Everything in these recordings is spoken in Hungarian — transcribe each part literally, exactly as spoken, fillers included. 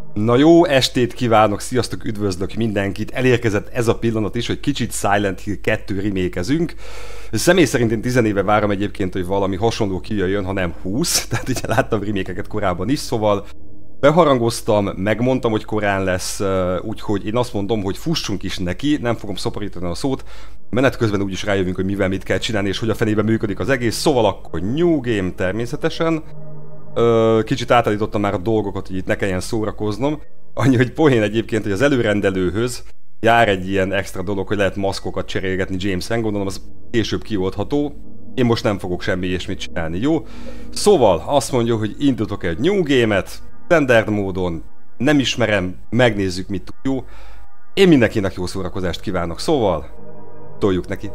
Na jó estét kívánok, sziasztok, üdvözlök mindenkit. Elérkezett ez a pillanat is, hogy kicsit Silent Hill kettő remékezünk. Személy szerint én tizenéve várom egyébként, hogy valami hasonló kijöjjön, ha nem húsz. Tehát ugye láttam remékeket korábban is, szóval beharangoztam, megmondtam, hogy korán lesz, úgyhogy én azt mondom, hogy fussunk is neki, nem fogom szoporítani a szót. Menet közben úgyis rájövünk, hogy mivel mit kell csinálni, és hogy a fenében működik az egész, szóval akkor New Game természetesen. Kicsit átállítottam már a dolgokat, hogy itt ne kelljen szórakoznom. Annyi, hogy poén egyébként, hogy az előrendelőhöz jár egy ilyen extra dolog, hogy lehet maszkokat cserélgetni James-en, gondolom az később kioldható. Én most nem fogok semmi ilyesmit csinálni, jó? Szóval azt mondja, hogy indítok egy New Game-et, standard módon, nem ismerem, megnézzük mit tud, jó? Én mindenkinek jó szórakozást kívánok, szóval toljuk neki.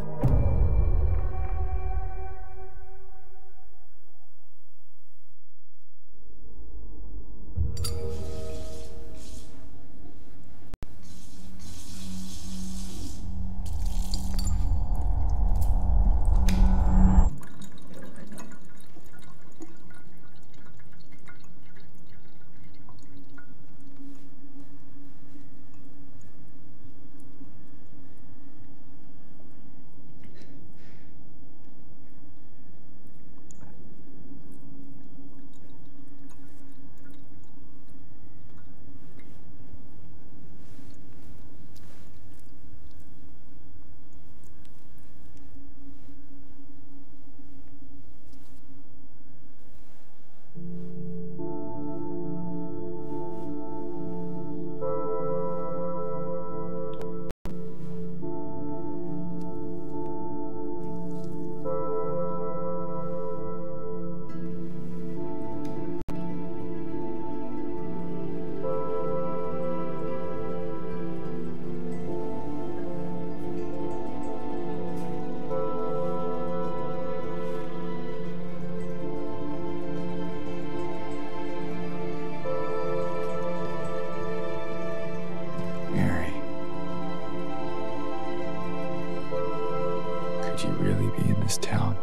Town.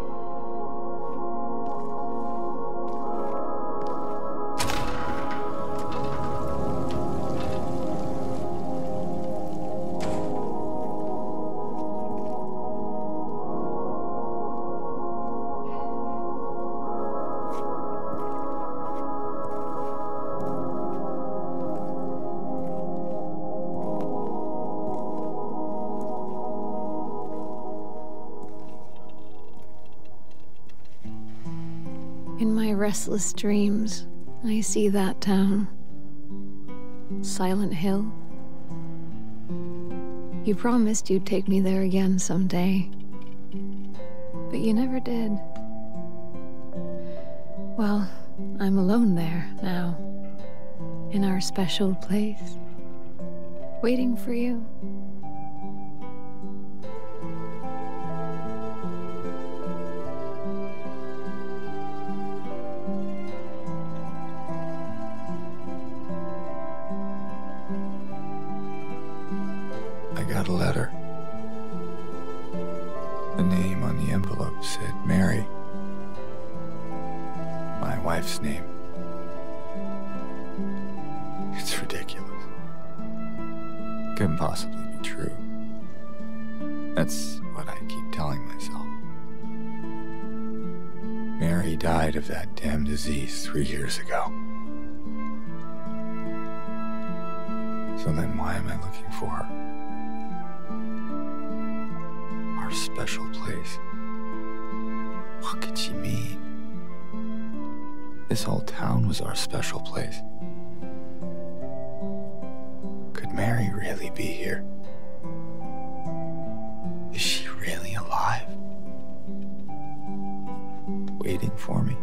In my restless dreams, I see that town. Silent Hill. You promised you'd take me there again someday, but you never did. Well, I'm alone there now, in our special place, waiting for you. Got a letter. The name on the envelope said Mary. My wife's name. It's ridiculous. Couldn't possibly be true. That's what I keep telling myself. Mary died of that damn disease three years ago. So then why am I looking for her? Our special place. What could she mean? This whole town was our special place. Could Mary really be here? Is she really alive? Waiting for me?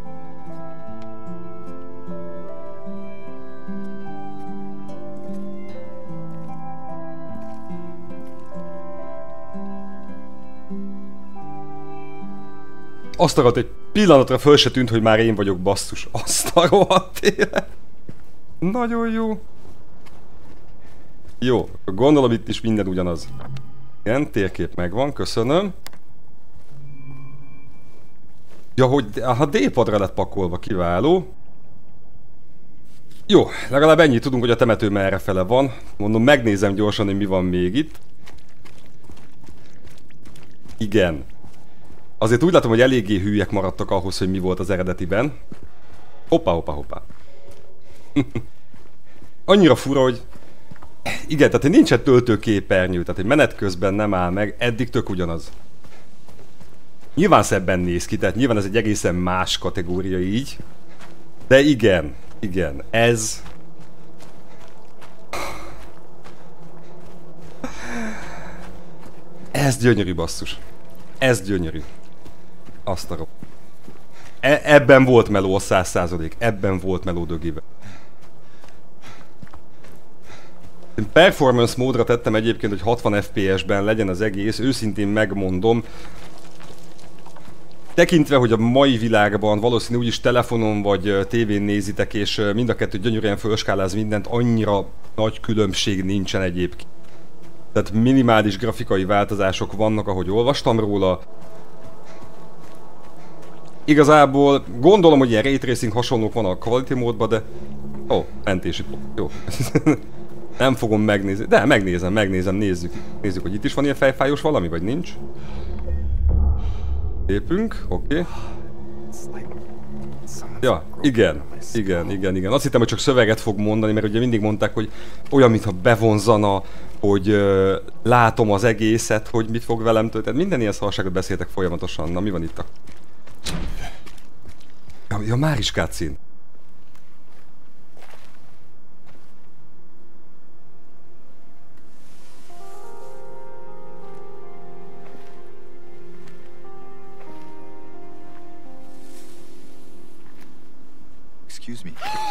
Azt akadt, egy pillanatra föl se tűnt, hogy már én vagyok, basszus. Azt a rohadt élet. Nagyon jó. Jó, gondolom itt is minden ugyanaz. Igen, térkép megvan, köszönöm. Ja, hogy ha D-padra lett pakolva, kiváló. Jó, legalább ennyit tudunk, hogy a temető merrefele van. Mondom, megnézem gyorsan, hogy mi van még itt. Igen. Azért úgy látom, hogy eléggé hülyek maradtak ahhoz, hogy mi volt az eredetiben. Hoppá, hoppá, hoppá. Annyira fura, hogy... Igen, tehát nincsen töltőképernyő, tehát egy menet közben nem áll meg, eddig tök ugyanaz. Nyilván szebben néz ki, tehát nyilván ez egy egészen más kategória így. De igen, igen, ez... Ez gyönyörű, basszus. Ez gyönyörű. Azt a rob... E ebben volt meló a száz százalék. Ebben volt meló dögibe. Én performance módra tettem egyébként, hogy hatvan ef pé es-ben legyen az egész. Őszintén megmondom. Tekintve, hogy a mai világban valószínű úgyis telefonon vagy tévén nézitek, és mind a kettő gyönyörűen fölskáláz mindent, annyira nagy különbség nincsen egyébként. Tehát minimális grafikai változások vannak, ahogy olvastam róla. Igazából gondolom, hogy ilyen Ray Tracing hasonlók van a Quality módban, de... Ó, oh, mentési pont. Jó. Nem fogom megnézni. De megnézem, megnézem, nézzük. Nézzük, hogy itt is van ilyen fejfájós valami, vagy nincs. Lépünk, oké. Okay. Ja, igen, igen, igen, igen. Azt hittem, hogy csak szöveget fog mondani, mert ugye mindig mondták, hogy olyan, mintha bevonzana, hogy uh, látom az egészet, hogy mit fog velem történni. Minden ilyen szarságot beszéltek folyamatosan. Na, mi van itt a... Ja, ja már is cutscene. Excuse me.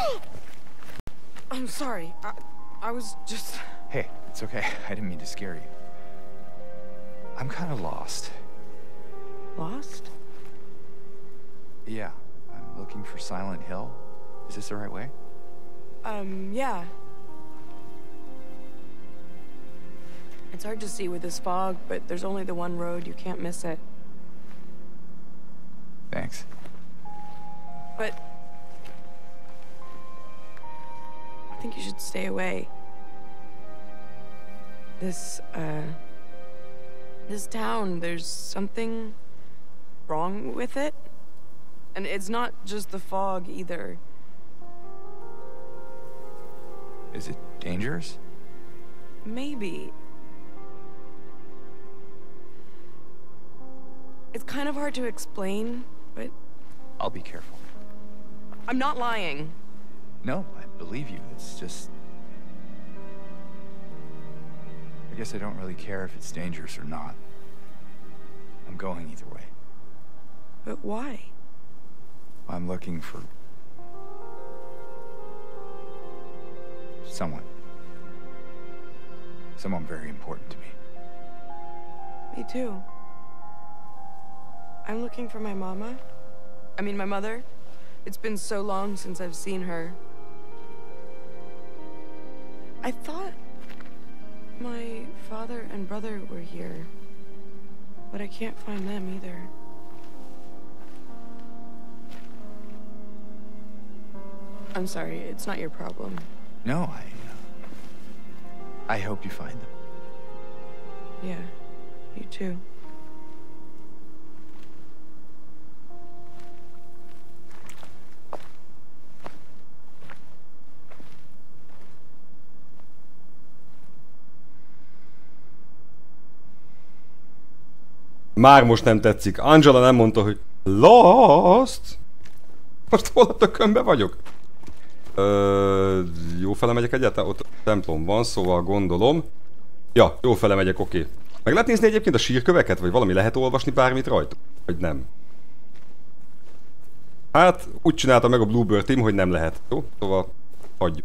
I'm sorry. I, I was just... Hey, it's okay. I didn't mean to scare you. I'm kind of lost. Lost? Yeah, I'm looking for Silent Hill. Is this the right way? Um, yeah. It's hard to see with this fog, but there's only the one road. You can't miss it. Thanks. But... I think you should stay away. This, uh... This town, there's something wrong with it. And it's not just the fog, either. Is it dangerous? Maybe. It's kind of hard to explain, but... I'll be careful. I'm not lying. No, I believe you. It's just... I guess I don't really care if it's dangerous or not. I'm going either way. But why? I'm looking for... someone. Someone very important to me. Me too. I'm looking for my mama. I mean, my mother. It's been so long since I've seen her. I thought my father and brother were here, but I can't find them either. I'm sorry, it's not your problem. No, I... Uh, I hope you find them. Yeah, you too. Már most nem tetszik. Angela nem mondta, hogy Lost! Most hol a tökönbe vagyok? Ö, jó fele megyek egyáltalán? Ott templom van, szóval gondolom. Ja, jó fele megyek, oké. Okay. Meg lehet nézni egyébként a sírköveket? Vagy valami lehet olvasni bármit rajta? Vagy nem? Hát, úgy csinálta meg a Bluebird Team, hogy nem lehet. Jó? Szóval hagyjuk.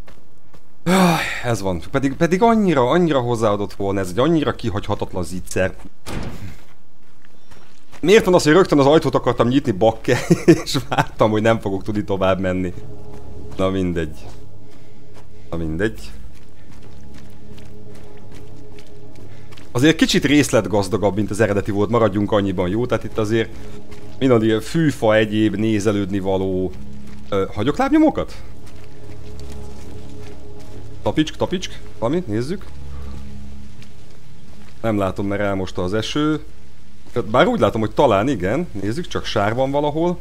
Ez van. Pedig, pedig annyira, annyira hozzáadott volna ez, egy annyira kihagyhatatlan zicser. Miért van az, hogy rögtön az ajtót akartam nyitni, bakke, és vártam, hogy nem fogok tudni tovább menni. Na mindegy. Na mindegy. Azért kicsit részletgazdagabb, mint az eredeti volt, maradjunk annyiban, jó? Tehát itt azért mindannyian fűfa, egyéb nézelődni való... Ö, hagyok lábnyomokat? Tapicsk, tapicsk, valamit, nézzük. Nem látom, mert elmosta az eső. Bár úgy látom, hogy talán igen. Nézzük, csak sár van valahol.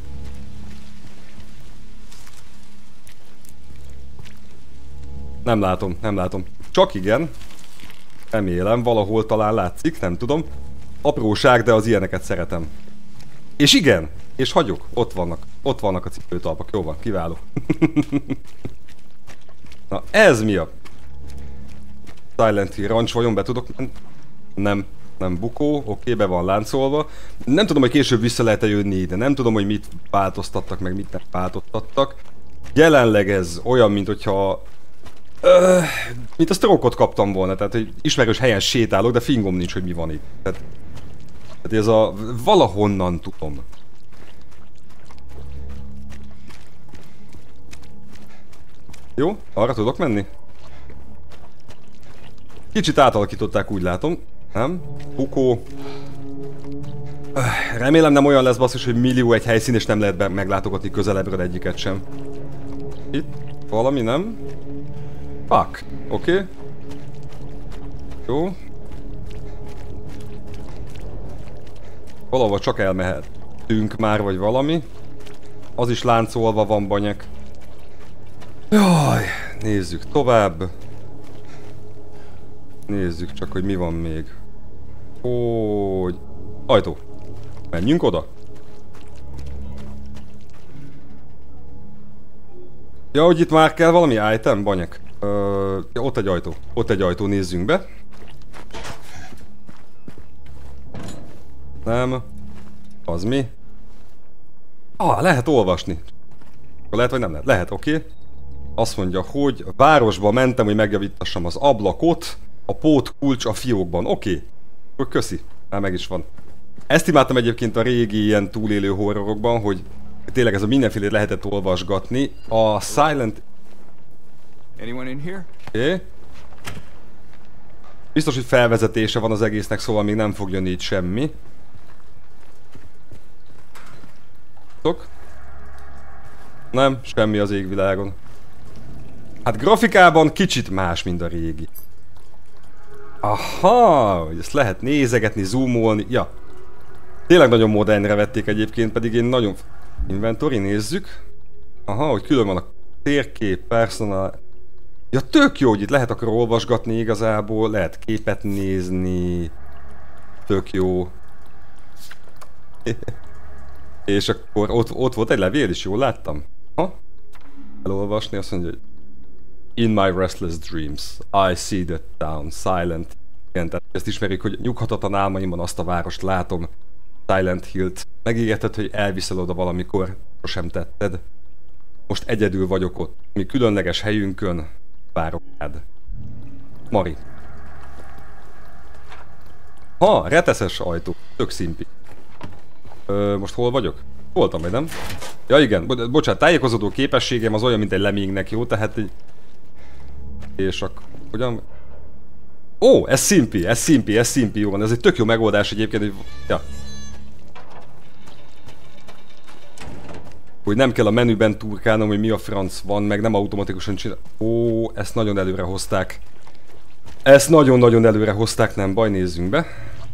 Nem látom, nem látom. Csak igen. Remélem, valahol talán látszik, nem tudom. Apróság, de az ilyeneket szeretem. És igen! És hagyjuk, ott vannak. Ott vannak a cipőtalpak. Jó van, kiváló. Na, ez mi a... Silent Hill Ranch, vajon be tudok menni? Nem, nem bukó, oké, be van láncolva. Nem tudom, hogy később vissza lehet-e jönni ide, nem tudom, hogy mit változtattak, meg mit nem változtattak. Jelenleg ez olyan, mint hogyha... Ö, mint a stroke-ot kaptam volna, tehát hogy ismerős helyen sétálok, de fingom nincs, hogy mi van itt. Tehát, tehát ez a... valahonnan tudom. Jó, arra tudok menni? Kicsit átalakították, úgy látom. Nem? Bukó. Remélem nem olyan lesz basszus, hogy millió egy helyszín, és nem lehet meglátogatni közelebbről egyiket sem. Itt valami, nem? Fuck. Oké. Okay. Jó. Valahol csak elmehetünk már, vagy valami. Az is láncolva van, banyek. Jaj, nézzük tovább. Nézzük csak, hogy mi van még. Hogy... Ajtó. Menjünk oda. Ja, hogy itt már kell valami item, banyek. Ö, ja, ott egy ajtó. Ott egy ajtó, nézzünk be. Nem. Az mi? Ah, lehet olvasni. Lehet, vagy nem lehet? Lehet, oké. Okay. Azt mondja, hogy a városba mentem, hogy megjavítassam az ablakot. A pót kulcs a fiókban. Oké. Okay. Köszi. Már meg is van. Ezt imádtam egyébként a régi ilyen túlélő horrorokban, hogy tényleg ez a mindenfélét lehetett olvasgatni. A Silent... Anyone in here? Oké. Okay. Biztos, hogy felvezetése van az egésznek, szóval még nem fog jönni itt semmi. Tok? Nem, semmi az égvilágon. Hát grafikában kicsit más, mint a régi. Aha, hogy ezt lehet nézegetni, zoomolni, ja. Tényleg nagyon modernre vették egyébként, pedig én nagyon... Inventory, nézzük. Aha, hogy külön van a térkép, personal... Ja, tök jó, hogy itt lehet akkor olvasgatni igazából, lehet képet nézni. Tök jó. És akkor ott, ott volt egy levél is, jól láttam? Ha? Elolvasni, azt mondja, hogy In my restless dreams, I see the town, silent. Igen, tehát ezt ismerjük, hogy nyughatatlan álmaimban azt a várost látom, Silent Hillt. Megígérted, hogy elviszel oda valamikor, sosem tetted. Most egyedül vagyok ott, mi különleges helyünkön, várok rád. Mari. Ha, reteszes ajtó, tök szimpi. Ö, most hol vagyok? Voltam, vagy nem? Ja igen, Bo bocsánat, tájékozódó képességem az olyan, mint egy leménynek, jó? Tehát egy... És akkor... Hogyan? Ó, ez szimpi, ez szimpi, ez szimpi, jó van. Ez egy tök jó megoldás egyébként, hogy... Ja. Hogy nem kell a menüben turkálnom, hogy mi a franc van, meg nem automatikusan csinál... Ó, ezt nagyon előre hozták. Ezt nagyon-nagyon előre hozták, nem baj, nézzünk be.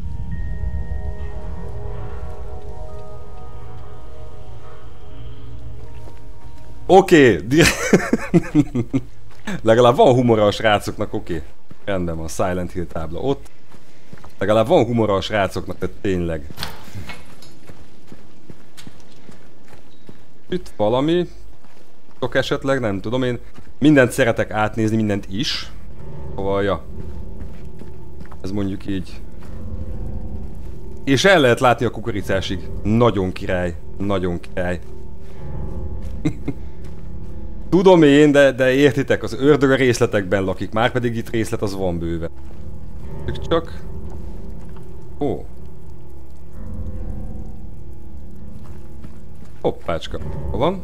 Oké, okay. Legalább van humora a srácoknak, oké. Okay. Rendben van, Silent Hill tábla ott. Legalább van humora a srácoknak, tehát tényleg. Itt valami. Tok esetleg, nem tudom én. Mindent szeretek átnézni, mindent is. Szóval, ja. Ez mondjuk így. És el lehet látni a kukoricásig. Nagyon király, nagyon király. Tudom én, de, de értitek, az ördög a részletekben lakik, már pedig itt részlet az van bőve. Csak... Ó. Hoppácska. Hol van?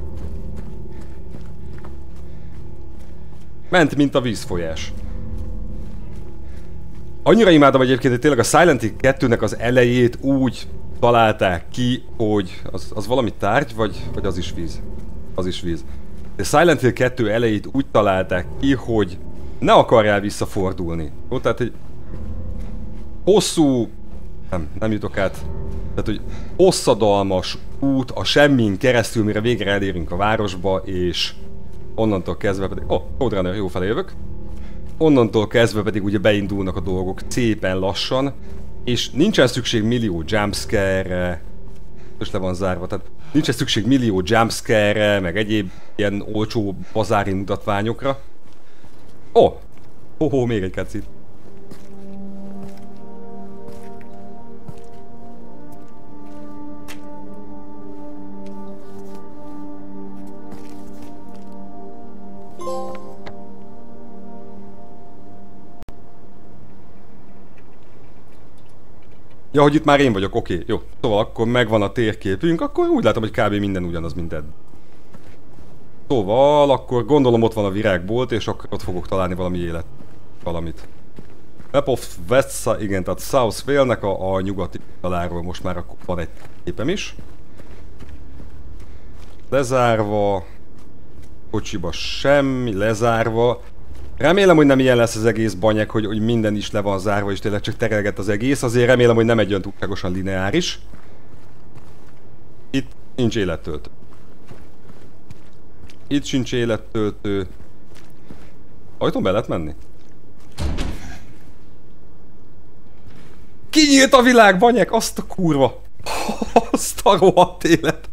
Ment, mint a vízfolyás. Annyira imádom egyébként, hogy tényleg a Silent Hill kettőnek az elejét úgy találták ki, hogy az, az valami tárgy, vagy, vagy az is víz? Az is víz. De Silent Hill kettő elejét úgy találták ki, hogy ne akarjál visszafordulni. Jó, tehát egy hosszú... Nem, nem jutok át. Tehát, hogy hosszadalmas út a semmin keresztül, mire végre elérünk a városba, és onnantól kezdve pedig... Ó, oh, Roadrunner, jó felé jövök. Onnantól kezdve pedig ugye beindulnak a dolgok szépen lassan, és nincsen szükség millió jumpscare-re, most le van zárva, tehát nincsen szükség millió jumpscare-re, meg egyéb ilyen olcsó bazári mutatványokra. Ó! Oh, oh, oh, még egy cutscene. Ja, hogy itt már én vagyok, oké, jó. Szóval akkor megvan a térképünk, akkor úgy látom, hogy kb. Minden ugyanaz, mint eddig. Szóval akkor gondolom ott van a virágbolt, és akkor ott fogok találni valami élet. Valamit. Map of West, igen, tehát South Vale-nek a, a nyugati oldaláról most már akkor van egy képem is. Lezárva. Kocsiba semmi, lezárva. Remélem, hogy nem ilyen lesz az egész banyek, hogy, hogy minden is le van zárva, és tényleg csak terelget az egész. Azért remélem, hogy nem egy olyan túlságosan lineáris. Itt nincs élettöltő. Itt sincs élettöltő. Ajtón be lehet menni? Kinyílt a világ, banyek! Azt a kurva! Azt a rohadt élet!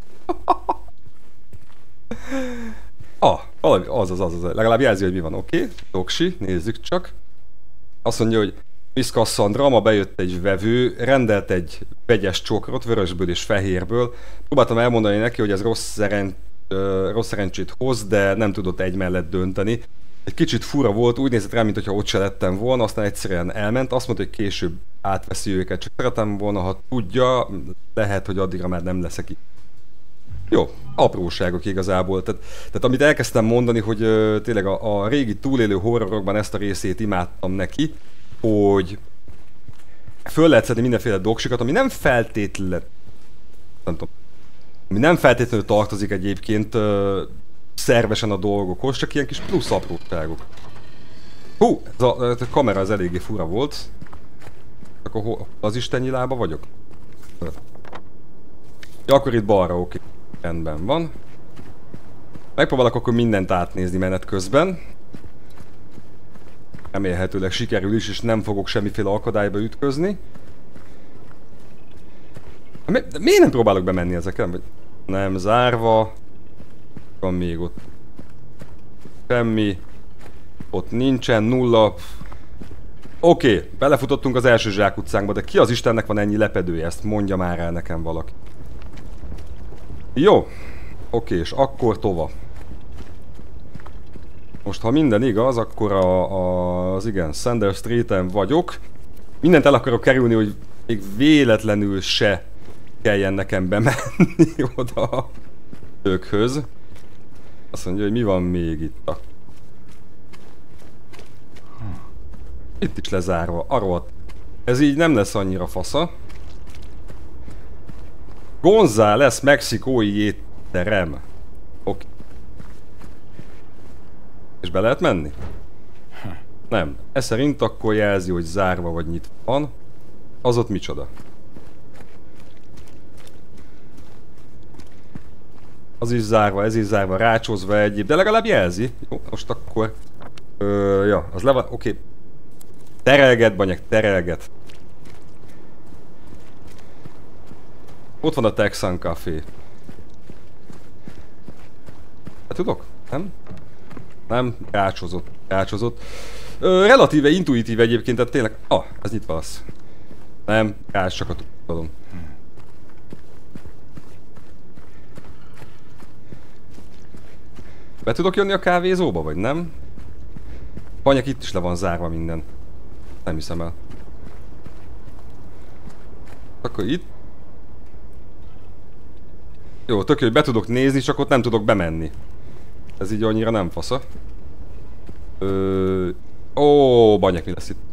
Ah, valami, az az, az, az, legalább jelzi, hogy mi van, oké. Okay. Doksi, nézzük csak. Azt mondja, hogy Miss Cassandra, ma bejött egy vevő, rendelt egy vegyes csokrot, vörösből és fehérből. Próbáltam elmondani neki, hogy ez rossz, szerenc, rossz szerencsét hoz, de nem tudott egy mellett dönteni. Egy kicsit fura volt, úgy nézett rá, mintha ott se lettem volna, aztán egyszerűen elment. Azt mondta, hogy később átveszi őket, csak szeretem volna, ha tudja, lehet, hogy addigra már nem leszek itt. Jó, apróságok igazából. Tehát, tehát amit elkezdtem mondani, hogy ö, tényleg a, a régi túlélő horrorokban ezt a részét imádtam neki, hogy föl lehet szedni mindenféle doksikat, ami nem feltétlenül, nem tudom, ami nem feltétlenül tartozik egyébként ö, szervesen a dolgokhoz, csak ilyen kis plusz apróságok. Hú, ez a, a kamera az eléggé fura volt. Akkor az istennyi lába vagyok? Ja, akkor itt balra, oké. Rendben van. Megpróbálok akkor mindent átnézni menet közben. Remélhetőleg sikerül is, és nem fogok semmiféle akadályba ütközni. Mi, miért nem próbálok bemenni ezeken? Nem, zárva. Van még ott. Semmi. Ott nincsen, nulla. Oké, okay, belefutottunk az első zsákutcánkba, de ki az Istennek van ennyi lepedője? Ezt mondja már el nekem valaki. Jó. Oké, okay, és akkor tova. Most ha minden igaz, akkor a, a, az igen, Sander Street-en vagyok. Mindent el akarok kerülni, hogy még véletlenül se kelljen nekem bemenni oda a őkhöz. Azt mondja, hogy mi van még itt a... Itt is lezárva, arról. Ez így nem lesz annyira fasza. González mexikói étterem. Oké. És be lehet menni? Nem. Ez szerint akkor jelzi, hogy zárva vagy nyitva van. Az ott micsoda? Az is zárva, ez is zárva, rácsozva egyéb, de legalább jelzi. Jó, most akkor... Ö, ja, az le van, oké. Okay. Terelget, banyag, terelget. Ott van a Texan Café. Hát tudok? Nem? Nem? Rácsozott. Rácsozott. Ö, relatíve intuitív egyébként, tehát tényleg... Ah, ez nyitva az. Nem, rács csak a tudom. Be tudok jönni a kávézóba, vagy nem? Banyag, itt is le van zárva minden. Nem hiszem el. Akkor itt. Jó, tök jó, hogy be tudok nézni, csak ott nem tudok bemenni. Ez így annyira nem fasza. Ö... Ó, banyag, mi lesz itt?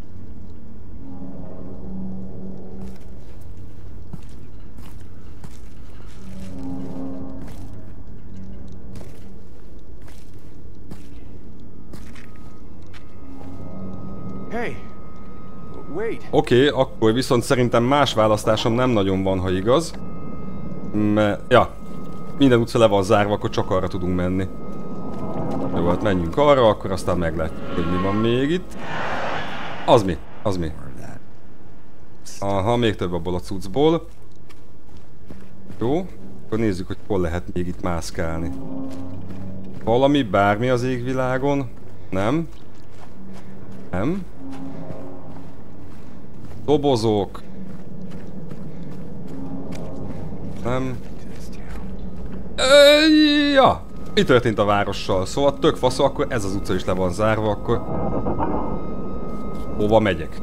Hey, wait. Oké, okay, akkor viszont szerintem más választásom nem nagyon van, ha igaz. Mert, ja, minden utca le van zárva, akkor csak arra tudunk menni. Jó, hát menjünk arra, akkor aztán meglátjuk, hogy mi van még itt. Az mi? Az mi? Aha, még több abból a cuccból. Jó, akkor nézzük, hogy hol lehet még itt mászkálni. Valami, bármi az égvilágon? Nem? Nem? Dobozok. Nem. Ö, ja. Mi történt a várossal? Szóval tök faszó, akkor ez az utca is le van zárva, akkor... Hova megyek?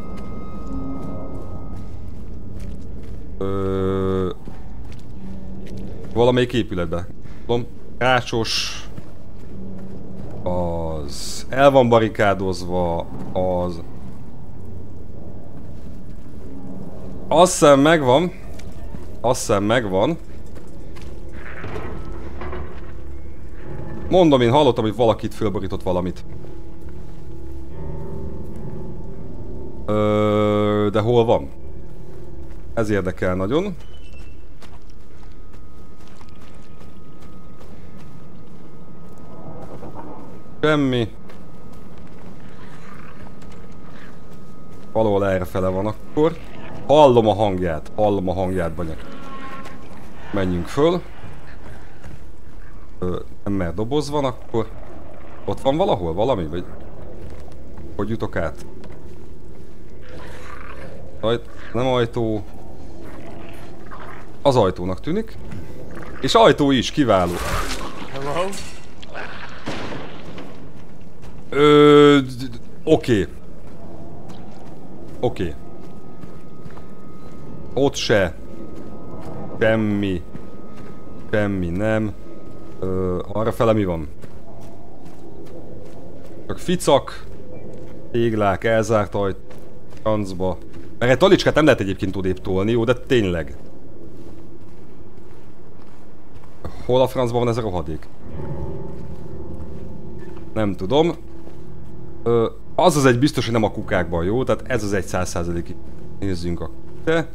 Ö... Valamelyik épületbe. Rácsos... Az... El van barikádozva, az... Azt hiszem megvan. Azt hiszem megvan. Mondom, én hallottam, hogy valakit fölborított valamit. Ö, de hol van? Ez érdekel nagyon. Semmi. Valahol errefele van akkor. Hallom a hangját, hallom a hangját, banyak. Menjünk föl. Ö, nem, mert doboz van, akkor... Ott van valahol valami, vagy... Hogy jutok át? Ajt... Nem ajtó... Az ajtónak tűnik. És ajtó is, kiváló. Hello? Ö... Oké. Oké. Ott se. Semmi. Semmi nem. Ö, arra fele mi van? Csak ficak. Téglák, elzárt ajt. Francba. Mert egy talicskát nem lehet egyébként odébb tolni, jó, de tényleg. Hol a francban van ez a rohadék? Nem tudom. Ö, az az egy biztos, hogy nem a kukákban, jó? Tehát ez az egy száz százalékig. Nézzünk a... Te.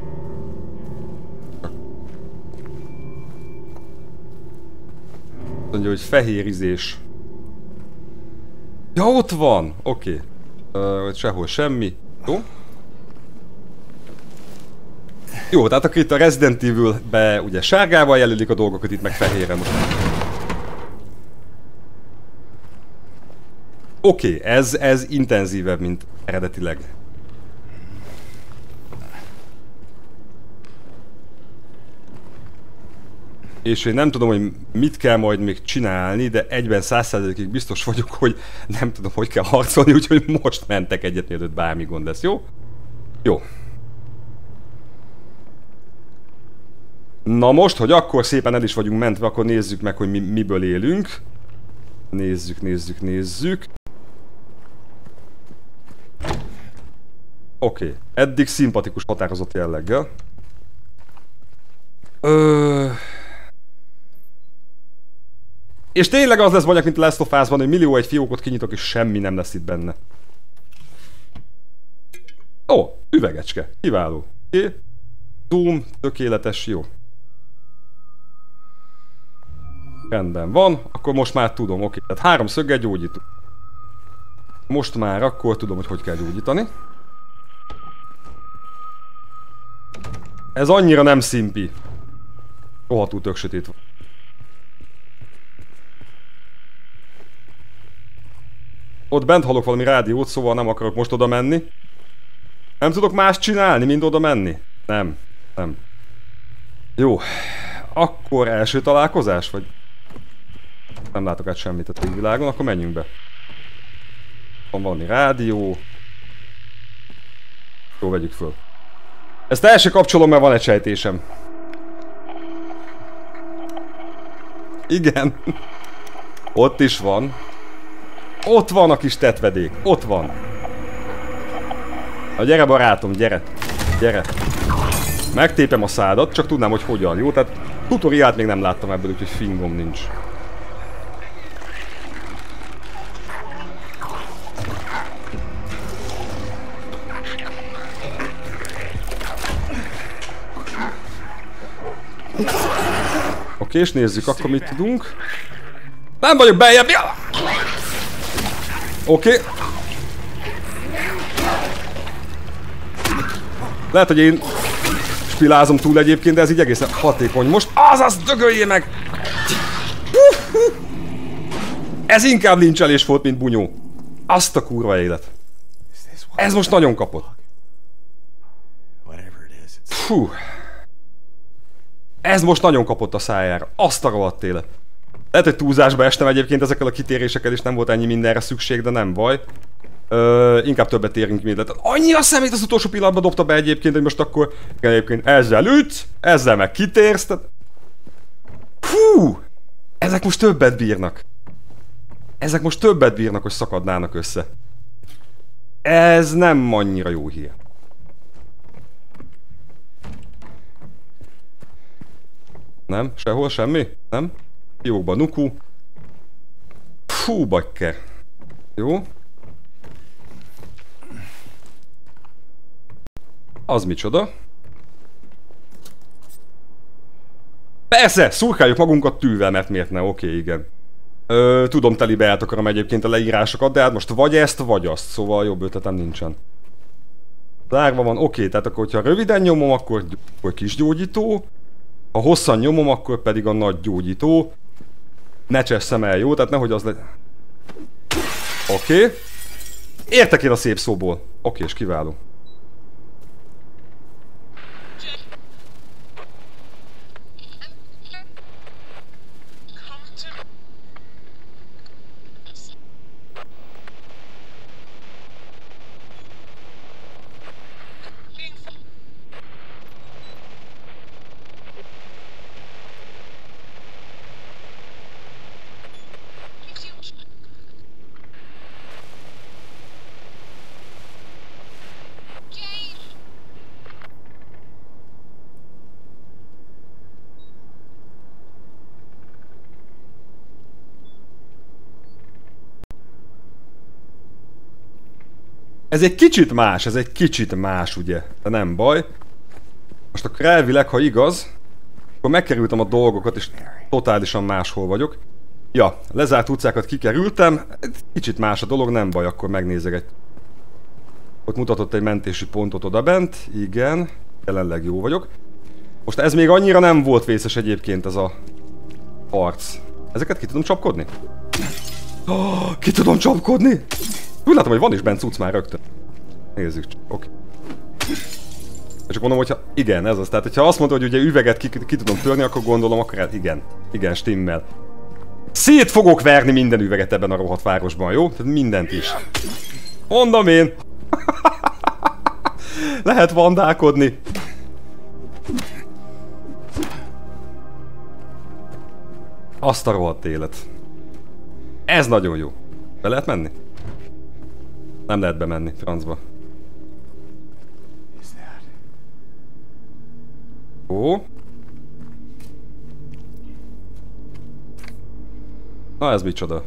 Mondja, hogy fehérizés. Ja, ott van! Oké. Okay. Sehol semmi. Jó? Jó, tehát akkor itt a Resident Evil-be ugye sárgával jelölik a dolgokat, itt meg fehéren most. Oké, okay, ez, ez intenzívebb, mint eredetileg. És én nem tudom, hogy mit kell majd még csinálni, de egyben száz százalékig biztos vagyok, hogy nem tudom, hogy kell harcolni, úgyhogy most mentek egyet, mielőtt bármi gond lesz, jó? Jó. Na most, hogy akkor szépen el is vagyunk mentve, akkor nézzük meg, hogy mi, miből élünk. Nézzük, nézzük, nézzük. Oké, okay. Eddig szimpatikus, határozott jelleggel. Ö... És tényleg az lesz banyak, mint Last of Us-ban, hogy millió egy fiókot kinyitok, és semmi nem lesz itt benne. Ó, üvegecske. Kiváló. Oké. Okay. Zoom, tökéletes, jó. Rendben van, akkor most már tudom, oké. Okay. Tehát három szöggel gyógyítunk. Most már akkor tudom, hogy hogy kell gyógyítani. Ez annyira nem szimpi. Rohadtul tök sötét van. Ott bent hallok valami rádiót, szóval nem akarok most oda menni. Nem tudok más csinálni, mint oda menni? Nem. Nem. Jó. Akkor első találkozás, vagy... Nem látok át semmit a tégvilágon, akkor menjünk be. Van valami rádió. Jó, vegyük föl. Ezt el se kapcsolom, mert van egy sejtésem. Igen. Ott is van. Ott van a kis tetvedék. Ott van. Na gyere barátom, gyere. Gyere. Megtépem a szádat, csak tudnám, hogy hogyan. Jó, tehát tutoriált még nem láttam ebből, úgyhogy fingom nincs. Oké, és nézzük akkor mit tudunk. Nem vagyok beljebb! Ja! Oké. Lehet, hogy én spilázom túl egyébként, de ez így egészen hatékony. Most azaz, dögöljél meg! Ez inkább lincselés volt, mint bunyó. Azt a kurva élet. Ez most nagyon kapott. Fú. Ez most nagyon kapott a szájára. Azt a rohadt élet. Lehet, hogy túlzásba estem egyébként ezekkel a kitérésekkel, és nem volt ennyi mindenre szükség, de nem baj. Ö, inkább többet érünk, mint lehet. Annyi a szemét az utolsó pillanatban dobta be egyébként, hogy most akkor egyébként ezzel ütsz, ezzel meg kitérsz. Tehát... Hú! Ezek most többet bírnak. Ezek most többet bírnak, hogy szakadnának össze. Ez nem annyira jó hír. Nem? Sehol semmi? Nem? Jókban nuku. Fú, bakker. Jó. Az micsoda? Persze! Szurkáljuk magunkat tűvel, mert miért ne? Oké, igen. Ö, tudom, telibe eltakarom egyébként a leírásokat, de hát most vagy ezt, vagy azt. Szóval jobb ötletem nincsen. Zárva van, oké, tehát akkor, hogyha röviden nyomom, akkor, akkor kis gyógyító. Ha hosszan nyomom, akkor pedig a nagy gyógyító. Ne cseszem el, jó? Tehát nehogy az le... Oké. Okay. Értek én a szép szóból. Oké, okay, és kiváló. Ez egy kicsit más, ez egy kicsit más, ugye? De nem baj. Most akkor elvileg, ha igaz, akkor megkerültem a dolgokat, és totálisan máshol vagyok. Ja, lezárt utcákat kikerültem. Kicsit más a dolog, nem baj, akkor megnézek egy... Ott mutatott egy mentési pontot odabent. Igen, jelenleg jó vagyok. Most ez még annyira nem volt vészes egyébként, ez a harc. Ezeket ki tudom csapkodni? Oh, ki tudom csapkodni? Úgy látom, hogy van is bent cucc már rögtön. Nézzük csak, oké. Okay. Csak mondom, hogyha igen, ez az. Tehát, hogyha azt mondod, hogy ugye üveget ki, ki tudom törni, akkor gondolom, akkor hát igen. Igen, stimmel. Szét fogok verni minden üveget ebben a rohadt városban, jó? Tehát mindent is. Mondom én. Lehet vandálkodni. Azt a rohadt élet. Ez nagyon jó. Be lehet menni? Nem lehet bemenni, francba. Ó. Na ez micsoda?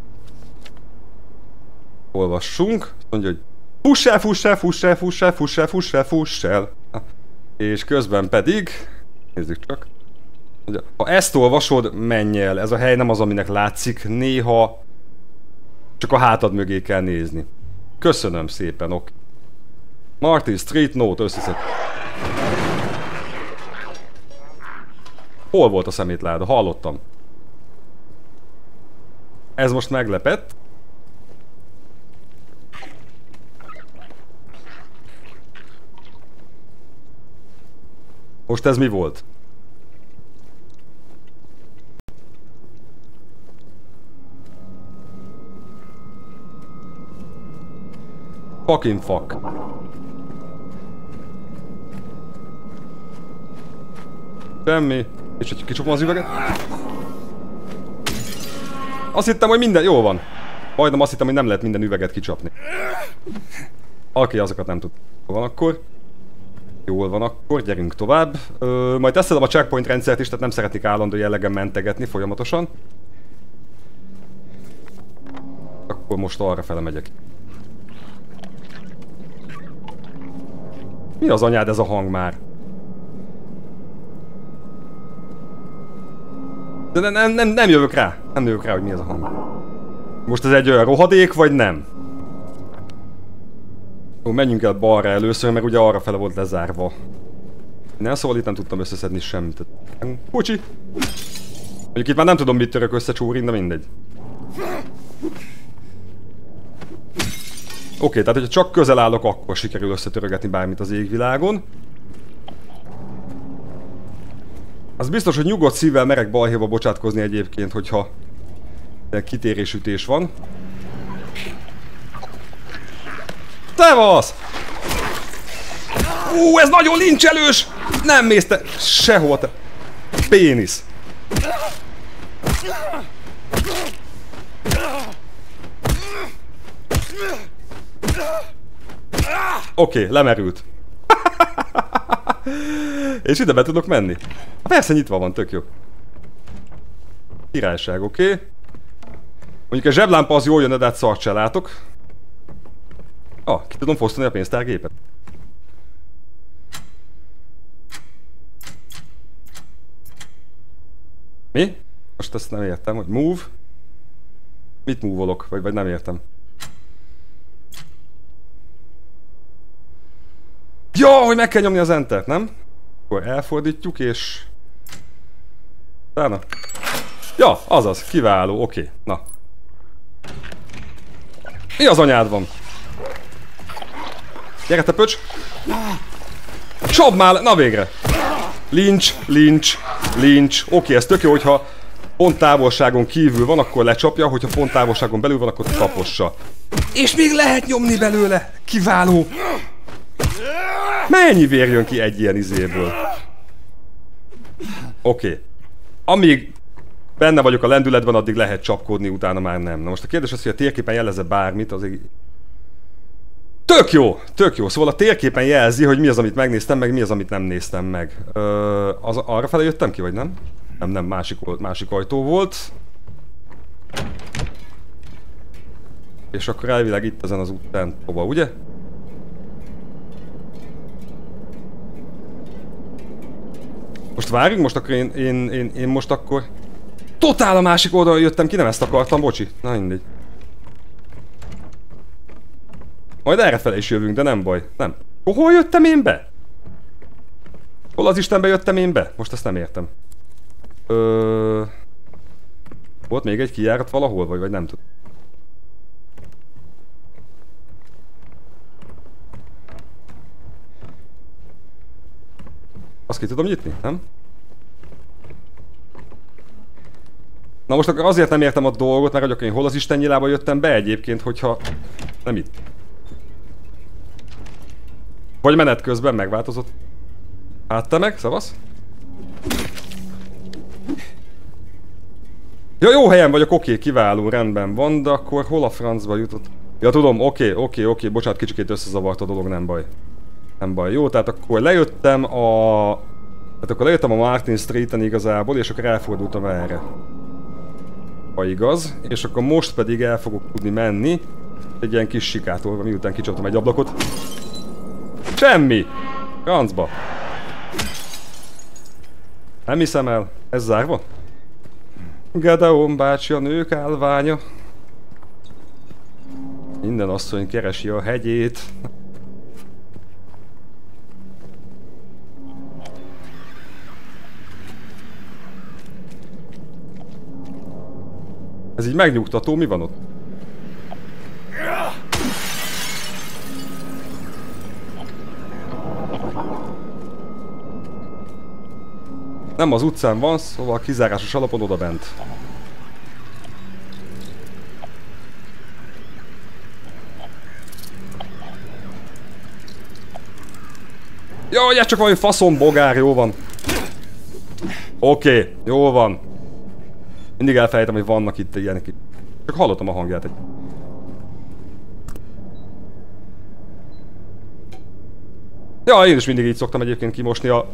Olvassunk. Mondja, hogy fuss el, fuss el, fuss el, fuss el, fuss el, fuss el, fuss el. És közben pedig... Nézzük csak. Ha ezt olvasod, menj el. Ez a hely nem az, aminek látszik. Néha csak a hátad mögé kell nézni. Köszönöm szépen, ok. Martin Street Note összeszed. Hol volt a szemétláda? Hallottam. Ez most meglepett. Most ez mi volt? Fucking fuck. Semmi. És hogy kicsapom az üveget? Azt hittem, hogy minden jól van. Majdnem azt hittem, hogy nem lehet minden üveget kicsapni. Oké, okay, azokat nem tud. Jól van akkor. Jól van akkor, gyerünk tovább. Ö, majd teszem a checkpoint rendszert is, tehát nem szeretnék állandó jellegen mentegetni folyamatosan. Akkor most arra fele megyek. Mi az anyád ez a hang már? De nem, nem, nem jövök rá. Nem jövök rá, hogy mi ez a hang. Most ez egy olyan rohadék, vagy nem? Jó, menjünk el balra először, mert ugye arra fele volt lezárva. Nem, szóval itt nem tudtam összeszedni semmit. Kocsi! Mondjuk itt már nem tudom, mit török össze csórin, de mindegy. Oké, tehát hogyha csak közel állok, akkor sikerül összetörögetni bármit az égvilágon. Az biztos, hogy nyugodt szívvel merek balhéba bocsátkozni egyébként, hogyha kitérésütés van. Szevasz! Ú, ez nagyon lincselős! Nem mész te sehol, te pénisz! Oké, okay, lemerült. És ide be tudok menni? Persze nyitva van, tök jó. Királyság, oké. Okay. Mondjuk a zseblámpa az jól jön, de hát szart se látok. Ah, ki tudom fosztani a pénztárgépet. Mi? Most ezt nem értem, hogy move. Mit move-olok? Vagy, vagy nem értem. Ja, hogy meg kell nyomni az entert, nem? Akkor elfordítjuk és... Utána. Ja, azaz, kiváló, oké, okay. Na. Mi az anyád van? Gyere te pöcs! Csapd már, na végre! Lincs, lincs, lincs. Oké, okay, ez tök jó, hogyha pont távolságon kívül van, akkor lecsapja, hogyha pont távolságon belül van, akkor tapossa. És még lehet nyomni belőle! Kiváló! Mennyi vér jön ki egy ilyen izéből? Oké. Okay. Amíg benne vagyok a lendületben, addig lehet csapkodni, utána már nem. Na most a kérdés az, hogy a térképen jelezze bármit, az egy... Tök jó! Tök jó! Szóval a térképen jelzi, hogy mi az, amit megnéztem, meg mi az, amit nem néztem meg. Ö, az, arra fele jöttem ki, vagy nem? Nem, nem, másik, másik ajtó volt. És akkor elvileg itt ezen az úten hova, ugye? Most várjunk, most akkor én, én, én, én most akkor... Totál a másik oldalon jöttem ki, nem ezt akartam, bocsi. Na mindegy. Majd errefele is jövünk, de nem baj. Nem. Hol jöttem én be? Hol az Istenbe jöttem én be? Most ezt nem értem. Ö... Volt még egy kijárat valahol, vagy, vagy nem tudom. Azt ki tudom nyitni, nem? Na most akkor azért nem értem a dolgot, mert hogy én hol az Isten nyilába jöttem be egyébként, hogyha... Nem itt. Vagy menet közben megváltozott. Hát te meg, szavasz? Ja, jó helyen vagyok, oké, okay, kiváló, rendben van, de akkor hol a francba jutott? Ja, tudom, oké, okay, oké, okay, oké, okay, bocsánat, kicsikét összezavart a dolog, nem baj. Nem baj, jó, tehát akkor lejöttem a... Tehát akkor lejöttem a Martin Streeten igazából, és akkor elfordultam erre. Ha igaz, és akkor most pedig el fogok tudni menni egy ilyen kis sikától, miután kicsaptam egy ablakot. Semmi! Francba! Nem hiszem el, ez zárva? Gedeon bácsi a nők állványa. Minden asszony keresi a hegyét. Ez így megnyugtató, mi van ott? Nem az utcán van, szóval kizárásos alapon odabent. Jaj, ez csak valami faszom bogár, jó van. Oké, okay, jó van. Mindig elfelejtem, hogy vannak itt ilyenek. Csak hallottam a hangját egy. Ja, én is mindig így szoktam egyébként kimosni a...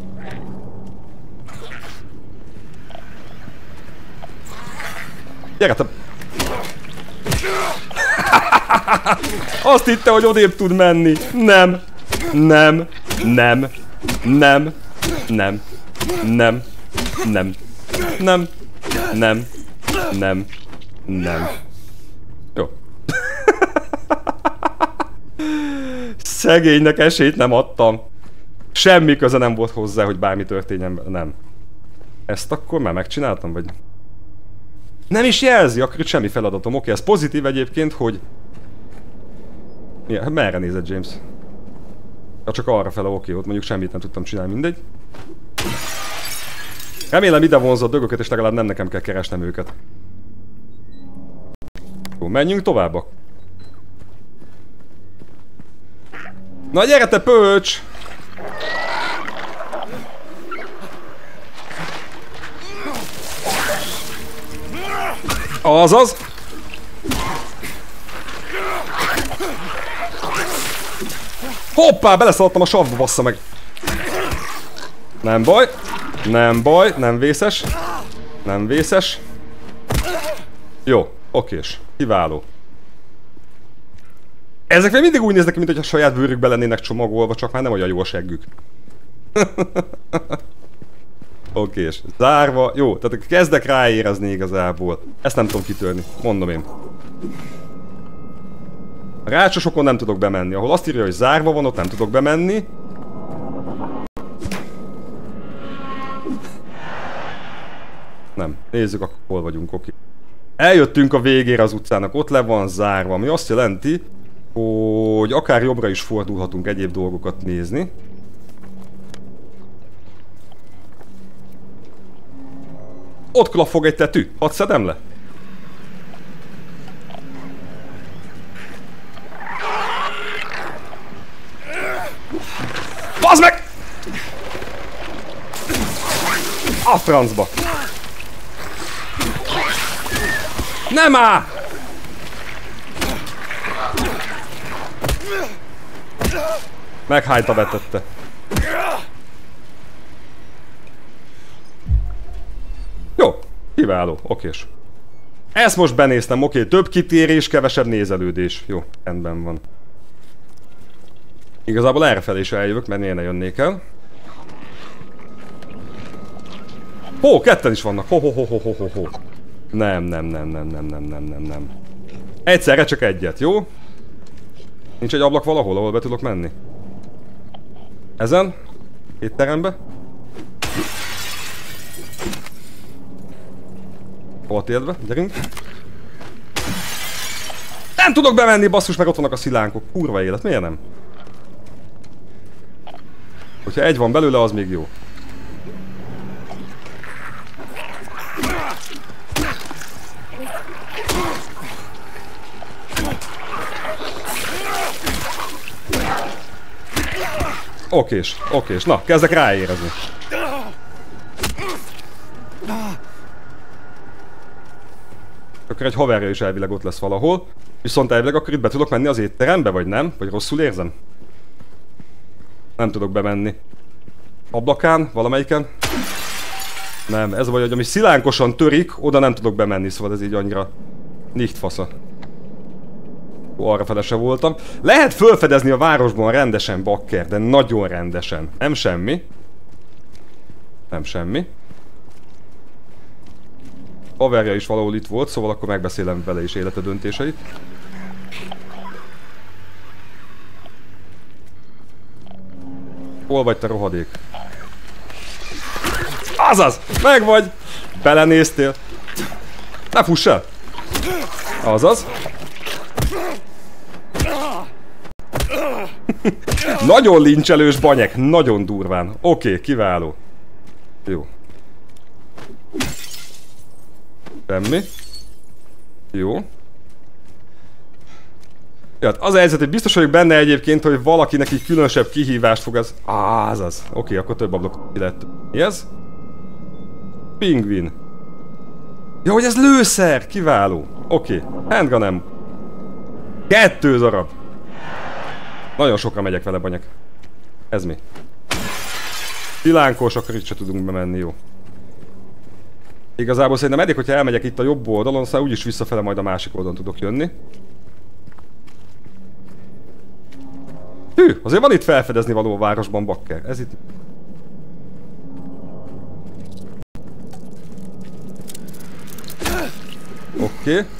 Gyere te... Azt hitte, hogy odébb tud menni. Nem. Nem. Nem. Nem. Nem. Nem. Nem. Nem. Nem. Nem. Nem. Jó. Szegénynek esélyt nem adtam. Semmi köze nem volt hozzá, hogy bármi történjen. Nem. Ezt akkor már megcsináltam, vagy... Nem is jelzi, akkor itt semmi feladatom. Oké, ez pozitív egyébként, hogy... Ja, merre nézett James? Ja, csak arra fele, oké, ott mondjuk semmit nem tudtam csinálni, mindegy. Remélem ide vonzott dögöket, és legalább nem nekem kell keresnem őket. Jó, menjünk tovább. Na gyere te pöcs! Azaz! Hoppá, beleszaladtam a savba, bassza meg! Nem baj, nem baj, nem vészes. Nem vészes. Jó, okés, kiváló. Ezek még mindig úgy néznek, mintha a saját bőrükbe lennének csomagolva, csak már nem olyan jó a seggük. Okés, zárva, jó, tehát kezdek ráérezni igazából. Ezt nem tudom kitörni, mondom én. A rácsosokon nem tudok bemenni, ahol azt írja, hogy zárva van, ott nem tudok bemenni. Nem, nézzük akkor hol vagyunk, oké. Eljöttünk a végére az utcának, ott le van zárva, ami azt jelenti, hogy akár jobbra is fordulhatunk egyéb dolgokat nézni. Ott klaffog egy tetű, hadd szedem le? Bazd meg! A francba! Nem áll! Meghájta betette. Jó, kiváló, okés. Ezt most benéztem, oké, több kitérés, kevesebb nézelődés. Jó, rendben van. Igazából errefelé is eljövök, mert miért ne jönnék el. Hó, ketten is vannak, ho ho ho ho ho ho ho. Nem, nem, nem, nem, nem, nem, nem, nem, nem. Egyszerre csak egyet, jó? Nincs egy ablak valahol, ahol be tudok menni? Ezen? Két terembe? Hol térdbe? Gyerünk! Nem tudok bemenni, basszus, meg ott vannak a szilánkok. Kurva élet, miért nem? Hogyha egy van belőle, az még jó. Okés, okés. Na, kezdek ráérezni. Akkor egy haverja is elvileg ott lesz valahol. Viszont elvileg akkor itt be tudok menni az étterembe, vagy nem? Vagy rosszul érzem? Nem tudok bemenni. Ablakán? Valamelyiken? Nem, ez vagy, hogy ami szilánkosan törik, oda nem tudok bemenni, szóval ez így annyira nicht fasza. Arra fele se voltam. Lehet felfedezni a városban rendesen, bakker, de nagyon rendesen. Nem semmi. Nem semmi. Haverja is valahol itt volt, szóval akkor megbeszélem vele is élete döntéseit. Hol vagy te rohadék? Azaz! Meg vagy! Belenéztél. Ne fuss el! Azaz. Nagyon lincselős banyek, nagyon durván. Oké, okay, kiváló. Jó. Semmi. Jó. Ja, az a helyzet, hogy biztos vagyok benne egyébként, hogy valakinek így különösebb kihívást fog az... Á, azaz. Oké, okay, akkor több ablak ki lett. Mi ez? Pingvin. Ja, hogy ez lőszer! Kiváló. Oké. Okay. Handgunem. Kettő darab. Nagyon sokra megyek vele, banyek. Ez mi? Pilánkos, akkor itt se tudunk bemenni, jó. Igazából szerintem eddig, hogyha elmegyek itt a jobb oldalon, aztán úgyis visszafele majd a másik oldalon tudok jönni. Hű, azért van itt felfedezni való a városban, bakker. Ez itt... Oké. Okay.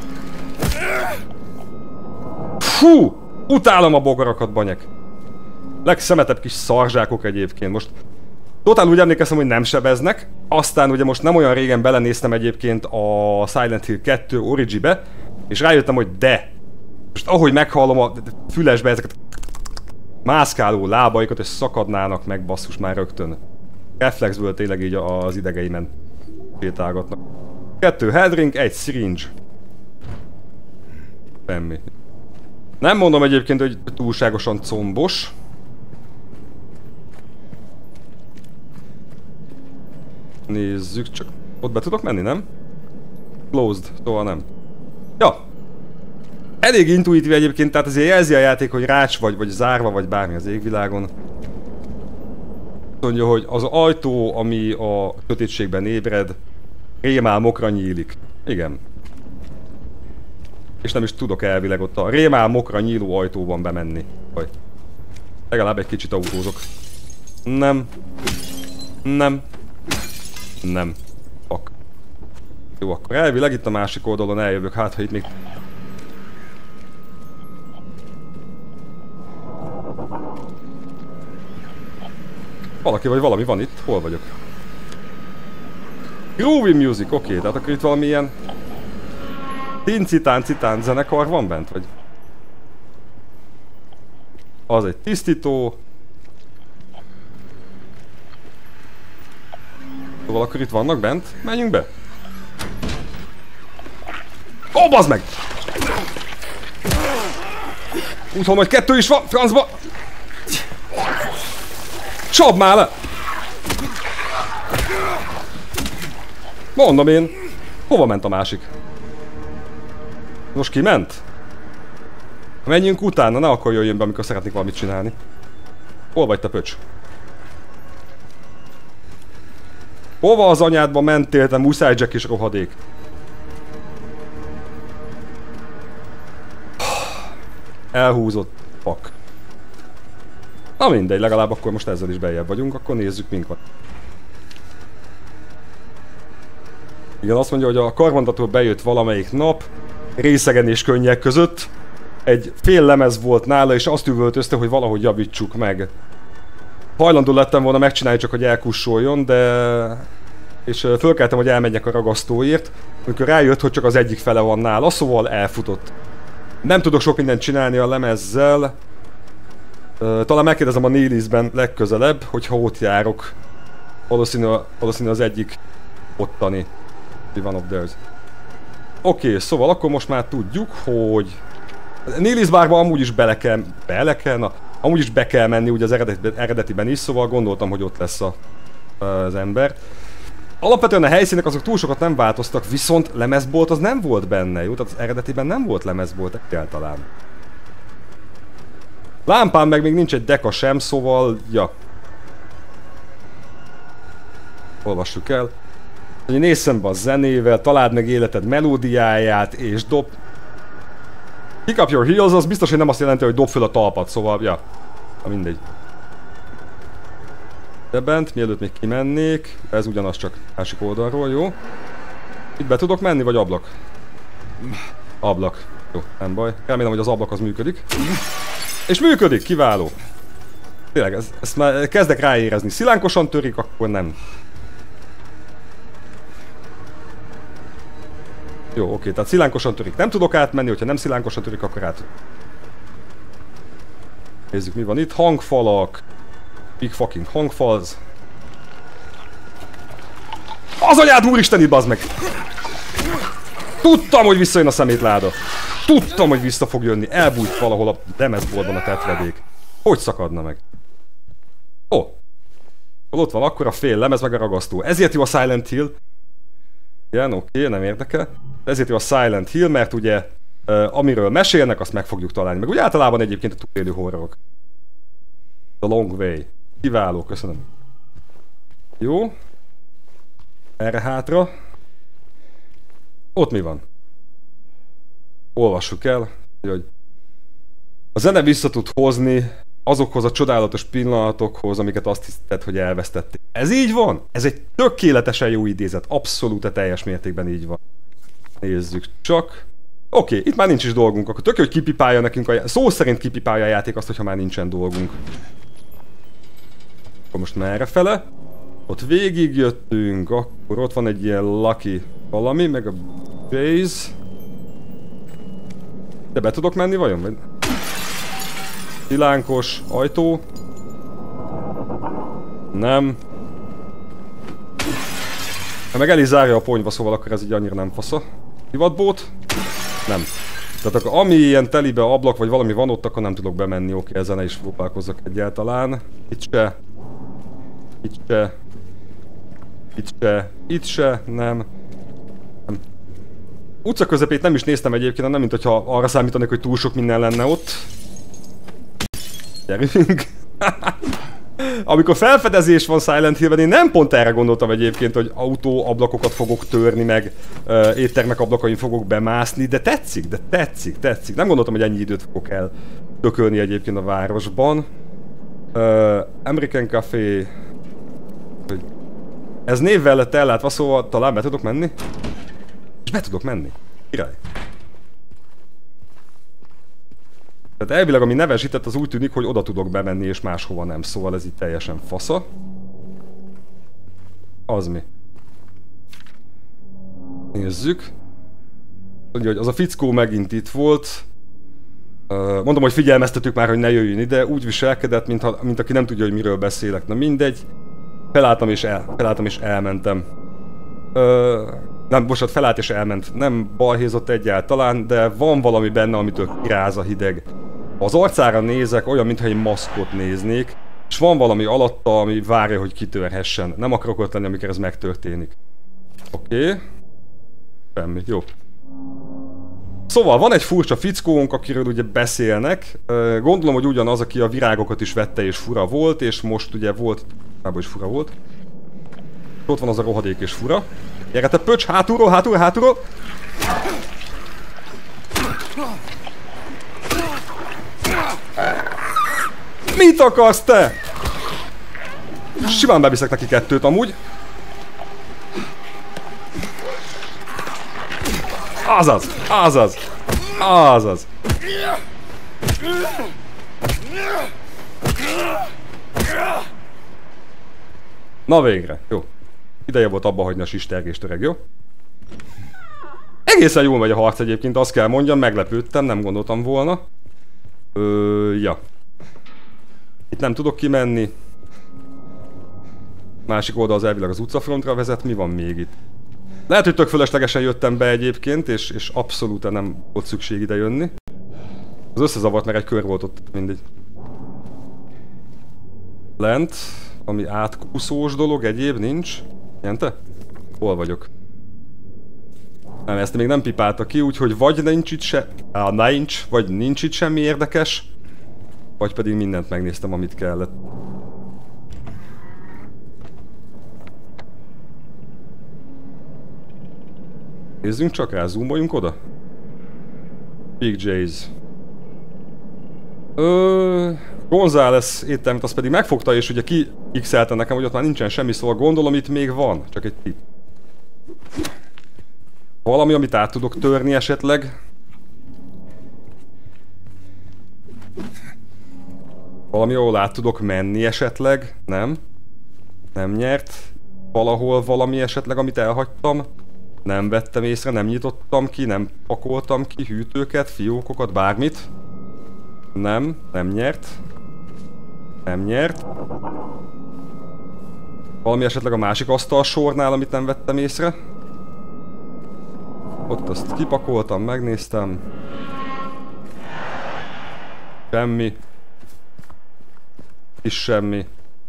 Fú! Utálom a bogarakat, banyek. Legszemetebb kis szarzsákok egyébként. Most totál úgy emlékeztem, hogy nem sebeznek. Aztán ugye most nem olyan régen belenéztem egyébként a Silent Hill kettő Origi-be, és rájöttem, hogy de. Most ahogy meghallom a fülesbe ezeket mászkáló lábaikat, és szakadnának meg basszus már rögtön. Reflexből tényleg így az idegeimen sétálgatnak. Kettő headring, egy syringe. Semmi. Nem mondom egyébként, hogy túlságosan combos. Nézzük csak. Ott be tudok menni, nem? Closed, szóval nem. Ja. Elég intuitív egyébként, tehát azért jelzi a játék, hogy rács vagy, vagy zárva, vagy bármi az égvilágon. Mondja, hogy az ajtó, ami a sötétségben ébred, rémálmokra nyílik. Igen. És nem is tudok elvileg ott a rémálmokra nyíló ajtóban bemenni. Vagy. Legalább egy kicsit autózok. Nem. Nem. Nem. Fuck. Jó, akkor elvileg itt a másik oldalon eljövök, hát ha itt még... Valaki vagy valami van itt? Hol vagyok? Groovy music, oké, okay, tehát akkor itt valami ilyen... Tincitán-citán zenekar van bent, vagy? Az egy tisztító. Szóval akkor itt vannak bent? Menjünk be! Ó, bazd meg! Úgy hallom, hogy kettő is van, francba! Csapd már le! Mondom én, hova ment a másik? Most kiment? Menjünk utána, ne akkor jöjjön be, amikor szeretnék valamit csinálni. Hol vagy te, pöcs? Hova az anyádba mentél, te muszáj Jack is rohadék? Elhúzott. Fuck. Na mindegy, legalább akkor most ezzel is beljebb vagyunk, akkor nézzük mink van. Igen, azt mondja, hogy a karbantartó bejött valamelyik nap, részegen és könnyek között. Egy fél lemez volt nála, és azt üvöltözte, hogy valahogy javítsuk meg. Hajlandó lettem volna megcsinálni, csak hogy elkussoljon, de... És fölkeltem, hogy elmenjek a ragasztóért, amikor rájött, hogy csak az egyik fele van nála, szóval elfutott. Nem tudok sok mindent csinálni a lemezzel. Talán megkérdezem a Neelisben legközelebb, hogyha ott járok. Valószínű, valószínű az egyik ottani. One of theirs. Oké, okay, szóval akkor most már tudjuk, hogy... Neelis bárba amúgy is bele kell... Bele kell? Na, amúgy is be kell menni ugye az eredetiben, eredetiben is, szóval gondoltam, hogy ott lesz a, az ember. Alapvetően a helyszínek azok túl sokat nem változtak, viszont lemezbolt az nem volt benne, jó? Tehát az eredetiben nem volt lemezbolt egyáltalán. Lámpán meg még nincs egy deka sem, szóval... Ja. Olvassuk el. Nézz szembe a zenével, találd meg életed melódiáját, és dob... Pick up your heels, az biztos, hogy nem azt jelenti, hogy dob föl a talpat, szóval... Ja. Na mindegy. De bent, mielőtt még kimennék, ez ugyanaz, csak másik oldalról, jó? Itt be tudok menni, vagy ablak? Ablak. Jó, nem baj. Remélem, hogy az ablak az működik. És működik, kiváló. Tényleg, ez, ezt már kezdek ráérezni. Szilánkosan törik, akkor nem. Jó, oké, tehát szilánkosan törik. Nem tudok átmenni, hogyha nem szilánkosan törik, akkor át. Nézzük, mi van itt. Hangfalak. Big fucking hangfalz. Az anyád úristen, itt bazd meg! Tudtam, hogy visszajön a szemétláda. Tudtam, hogy vissza fog jönni. Elbújt valahol a lemezboltban a tetvedék. Hogy szakadna meg? Ó. Oh. Ott van akkor a fél lemez meg a ragasztó. Ezért jó a Silent Hill. Igen, oké, okay, nem érdekel. Ezért jó a Silent Hill, mert ugye uh, amiről mesélnek, azt meg fogjuk találni. Meg úgy általában egyébként a túlélő horrorok. The Long Way. Kiváló, köszönöm. Jó. Erre hátra. Ott mi van? Olvassuk el, hogy a zene vissza tud hozni azokhoz a csodálatos pillanatokhoz, amiket azt hiszed, hogy elvesztettél. Ez így van? Ez egy tökéletesen jó idézet. Abszolút teljes mértékben így van. Nézzük csak. Oké, okay, itt már nincs is dolgunk, akkor tök jó, hogy kipipálja nekünk a... Szó szerint kipipálja a játék azt, hogyha már nincsen dolgunk. Akkor most merre fele? Ott végig jöttünk, akkor ott van egy ilyen lucky valami, meg a base. De be tudok menni vajon? Szilánkos ajtó. Nem. Ha meg el is zárja a ponyva, szóval akkor ez így annyira nem fasza. Hivatbót? Nem. Tehát akkor ami ilyen telibe ablak vagy valami van ott, akkor nem tudok bemenni. Oké, ezen ne is próbálkozzak egyáltalán. Itt se. Itt se. Itt se. Itt se. Nem. Nem. Utca közepét nem is néztem egyébként, nem mint hogyha arra számítanék, hogy túl sok minden lenne ott. Gyerünk. Amikor felfedezés van Silent Hillben, én nem pont erre gondoltam egyébként, hogy autó ablakokat fogok törni, meg uh, éttermek ablakain fogok bemászni, de tetszik, de tetszik, tetszik. Nem gondoltam, hogy ennyi időt fogok el tökölni egyébként a városban. Uh, American Café... Ez névvel lett ellátva, szóval talán be tudok menni? És be tudok menni. Király. Tehát elvileg ami nevesített, az úgy tűnik, hogy oda tudok bemenni és máshova nem, szóval ez így teljesen fasza. Az mi? Nézzük. Mondja, hogy az a fickó megint itt volt. Mondom, hogy figyelmeztetük már, hogy ne jöjjön ide, úgy viselkedett, mintha, mint aki nem tudja, hogy miről beszélek. Na mindegy. Felálltam és, el, felálltam és elmentem. Ö, nem, bocsánat, felállt és elment. Nem balhézott egyáltalán, de van valami benne, amitől kiráz a hideg. Az arcára nézek, olyan, mintha egy maszkot néznék, és van valami alatta, ami várja, hogy kitörhessen. Nem akarok ott lenni, amikor ez megtörténik. Oké. Okay. Semmi, jó. Szóval van egy furcsa fickónk, akiről ugye beszélnek. Gondolom, hogy ugyanaz, aki a virágokat is vette és fura volt, és most ugye volt... Nából is fura volt. Ott van az a rohadék és fura. Gyere te pöcs, hátulról, hátulról, hátulról! Mit akarsz te? Simán beviszek neki kettőt amúgy. Azaz, azaz, azaz. Na végre, jó. Ideje volt abba hagyni a sistergést, öreg, jó? Egészen jól megy a harc egyébként, azt kell mondjam, meglepődtem, nem gondoltam volna. Ö, ja. Itt nem tudok kimenni. Másik oldal az elvileg az utcafrontra vezet, mi van még itt? Lehet, hogy tök fölöslegesen jöttem be egyébként, és, és abszolút nem volt szükség ide jönni. Az összezavart, mert egy kör volt ott, mindegy. Lent, ami átkúszós dolog, egyéb nincs. Jente? Hol vagyok? Nem, ezt még nem pipálta ki, úgyhogy vagy nincs itt se... Á, nincs, vagy nincs itt semmi érdekes. Vagy pedig mindent megnéztem, amit kellett. Nézzünk csak rá, zoomoljunk oda. Big J's. Ö... González éttermet, azt pedig megfogta, és ugye ki x-elte nekem, hogy ott már nincsen semmi, szóval gondolom itt még van. Csak egy tip. Valami, amit át tudok törni esetleg. Valami, ahol át tudok menni esetleg. Nem. Nem nyert. Valahol valami esetleg, amit elhagytam. Nem vettem észre, nem nyitottam ki, nem pakoltam ki hűtőket, fiókokat, bármit. Nem, nem nyert. Nem nyert. Valami esetleg a másik asztal sornál, amit nem vettem észre. Ott azt kipakoltam, megnéztem. Semmi. És semmi.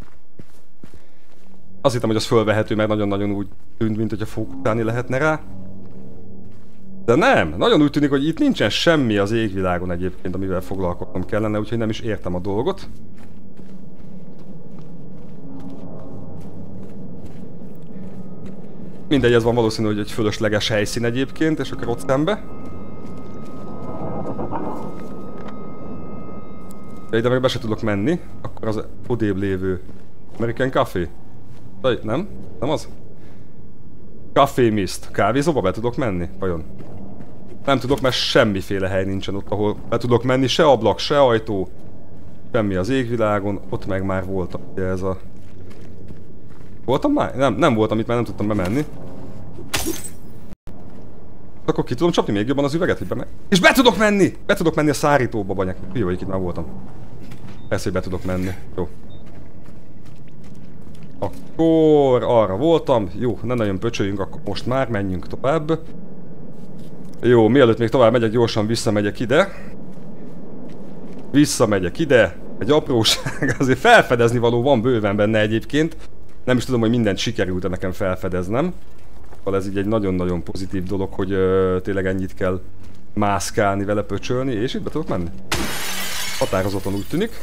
Azt hittem, hogy az fölvehető, mert nagyon-nagyon úgy tűnt, mint hogyha fókuszálni lehetne rá. De nem! Nagyon úgy tűnik, hogy itt nincsen semmi az égvilágon egyébként, amivel foglalkoznom kellene, úgyhogy nem is értem a dolgot. Mindegy, ez van valószínű, hogy egy fölösleges helyszín egyébként, és akkor ott szembe. De ide meg be se tudok menni, akkor az odébb lévő American Café. Nem? Nem az? Café Mist. Kávézóba be tudok menni? Vajon? Nem tudok, mert semmiféle hely nincsen ott, ahol be tudok menni, se ablak, se ajtó. Semmi az égvilágon, ott meg már voltam, ugye ez a... Voltam már? Nem, nem voltam itt, mert nem tudtam bemenni. Akkor ki tudom csapni még jobban az üveget, hogy be meg... És be tudok menni! Be tudok menni a szárítóba, banyák. Hülye vagyok, itt már voltam. Persze, hogy be tudok menni. Jó. Akkor arra voltam. Jó, ne nagyon pöcsöljünk, akkor most már menjünk tovább. Jó, mielőtt még tovább megyek, gyorsan visszamegyek ide. Visszamegyek ide. Egy apróság, azért felfedezni való van bőven benne egyébként. Nem is tudom, hogy mindent sikerült nekem felfedeznem. Ez így egy nagyon-nagyon pozitív dolog, hogy uh, tényleg ennyit kell mászkálni vele, pöcsölni, és itt be tudok menni. Határozottan úgy tűnik.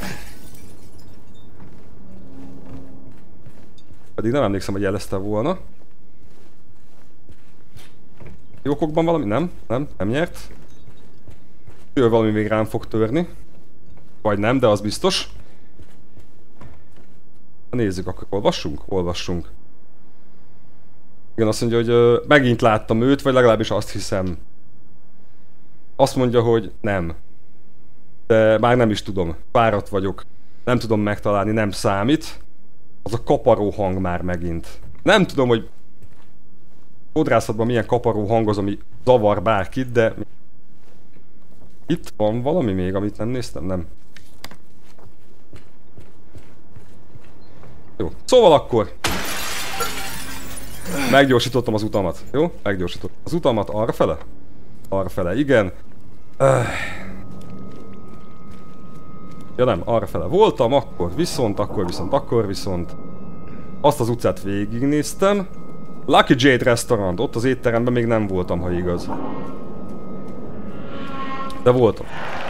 Pedig nem emlékszem, hogy jelezte volna. Jókokban valami? Nem, nem, nem nyert. Ő valami még rám fog törni. Vagy nem, de az biztos. Nézzük, akkor olvassunk? Olvassunk. Igen, azt mondja, hogy ö, megint láttam őt, vagy legalábbis azt hiszem. Azt mondja, hogy nem. De már nem is tudom. Fáradt vagyok. Nem tudom megtalálni, nem számít. Az a kaparó hang már megint. Nem tudom, hogy fodrászatban milyen kaparó hang az, ami zavar bárkit, de... Itt van valami még, amit nem néztem? Nem. Jó. Szóval akkor... Meggyorsítottam az utamat, jó? Meggyorsítottam az utamat arrafele? Arrafele, igen. Öh. Ja nem, arrafele voltam, akkor viszont, akkor viszont, akkor viszont. Azt az utcát végignéztem. Lucky Jade Restaurant, ott az étteremben még nem voltam, ha igaz. De voltam.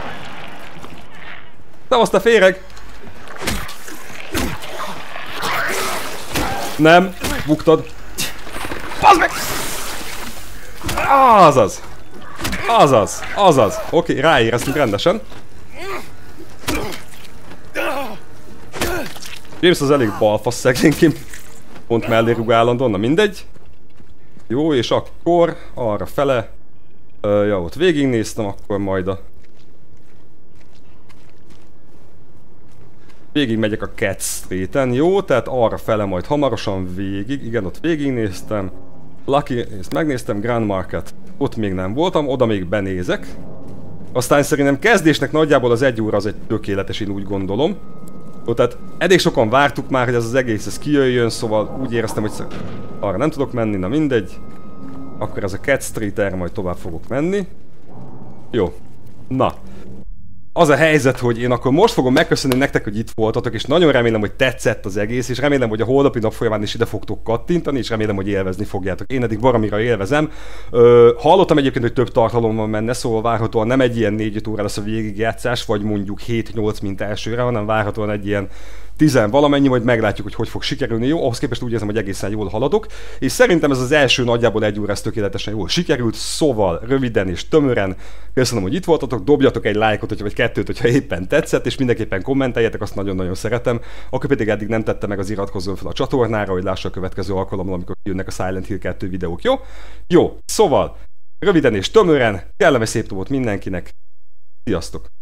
Szevasz, te féreg! Nem, buktad. Bazd meg! Azaz! Azaz! Azaz! Oké, okay, ráéreztünk rendesen. James az elég balfasz szegényként. Pont mellé rugállandó, na mindegy. Jó, és akkor arra fele. Uh, ja, ott végignéztem, akkor majd a... Végig megyek a Cat Street-en, jó? Tehát arra fele majd hamarosan végig. Igen, ott végignéztem. Lucky, ezt megnéztem, Grand Market. Ott még nem voltam, oda még benézek. Aztán szerintem kezdésnek nagyjából az egy óra az egy tökéletes, én úgy gondolom. Jó, tehát eddig sokan vártuk már, hogy ez az egész ez kijöjjön, szóval úgy éreztem, hogy arra nem tudok menni, na mindegy. Akkor ez a Cat Street, erre majd tovább fogok menni. Jó. Na. Az a helyzet, hogy én akkor most fogom megköszönni nektek, hogy itt voltatok, és nagyon remélem, hogy tetszett az egész, és remélem, hogy a holnapi nap folyamán is ide fogtok kattintani, és remélem, hogy élvezni fogjátok. Én eddig baromira élvezem. Ö, hallottam egyébként, hogy több tartalom van benne, szóval várhatóan nem egy ilyen négy-öt óra lesz a végigjátszás, vagy mondjuk hét-nyolc mint elsőre, hanem várhatóan egy ilyen tizen valamennyi, majd meglátjuk, hogy hogy fog sikerülni. Jó, ahhoz képest úgy érzem, hogy egészen jól haladok, és szerintem ez az első nagyjából egy óra, ez tökéletesen jól sikerült, szóval röviden és tömören köszönöm, hogy itt voltatok, dobjatok egy lájkot, vagy kettőt, hogyha éppen tetszett, és mindenképpen kommenteljetek, azt nagyon-nagyon szeretem. Akkor pedig eddig nem tette meg, az iratkozzon fel a csatornára, hogy lássa a következő alkalommal, amikor jönnek a Silent Hill kettő videók, jó? Jó, szóval röviden és tömören, kellemes szép napot mindenkinek, sziasztok!